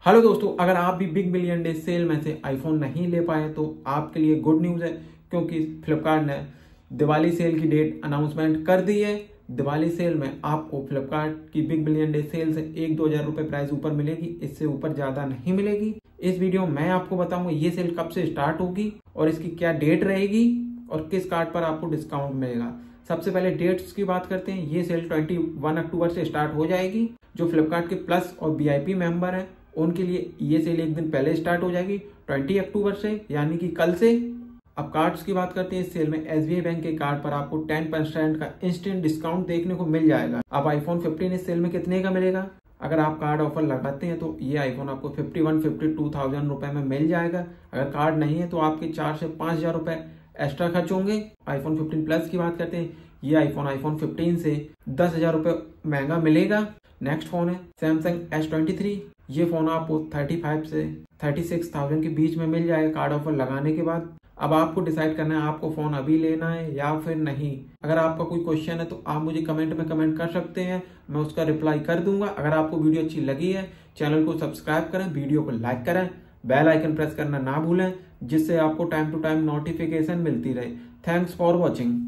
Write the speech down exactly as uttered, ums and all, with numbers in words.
Hello दोस्तों, अगर आप भी बिग बिलियन डे सेल में से आईफोन नहीं ले पाए तो आपके लिए गुड न्यूज़ है, क्योंकि फ्लिपकार्ट ने दिवाली सेल की डेट अनाउंसमेंट कर दी है। दिवाली सेल में आपको फ्लिपकार्ट की बिग बिलियन डे सेल से एक दो हजार रुपए प्राइस ऊपर मिलेगी, इससे ऊपर ज्यादा नहीं मिलेगी। इस वीडियो में मैं आपको बताऊंगा ये सेल कब से स्टार्ट होगी और इसकी क्या डेट रहेगी और किस कार्ड पर आपको डिस्काउंट मिलेगा। सबसे पहले डेट्स की बात करते हैं। ये सेल इक्कीस अक्टूबर से स्टार्ट हो जाएगी। जो फ्लिपकार्ट के प्लस और वीआईपी मेंबर हैं उनके लिए ये सेल एक दिन पहले स्टार्ट हो जाएगी बीस अक्टूबर से, यानी कि कल से। अब कार्ड्स की बात करते हैं। इस सेल में एसबीआई बैंक के कार्ड पर आपको दस परसेंट का इंस्टेंट डिस्काउंट देखने को मिल जाएगा। अब आईफोन पंद्रह इस सेल में कितने का मिलेगा? अगर आप कार्ड ऑफर लगाते हैं तो ये आईफोन आपको इक्यावन बावन थाउजेंड रुपए में मिल जाएगा। अगर कार्ड नहीं है तो आपके चार से पांच हजार रुपए एक्स्ट्रा खर्च होंगे। आईफोन पंद्रह प्लस की बात करते हैं। ये आईफोन आईफोन पंद्रह से दस हजार रुपए महंगा मिलेगा। नेक्स्ट फोन है सैमसंग एस ट्वेंटी थ्री। ये फोन आपको पैंतीस से छत्तीस हज़ार के बीच में मिल जाएगा कार्ड ऑफर लगाने के बाद। अब आपको डिसाइड करना है आपको फोन अभी लेना है या फिर नहीं। अगर आपका कोई क्वेश्चन है तो आप मुझे कमेंट में कमेंट कर सकते हैं, मैं उसका रिप्लाई कर दूंगा। अगर आपको वीडियो अच्छी लगी है चैनल को सब्सक्राइब करें, वीडियो को लाइक करें, बेल आइकन प्रेस करना ना भूलें, जिससे आपको टाइम टू टाइम नोटिफिकेशन मिलती रहे। Thanks for watching.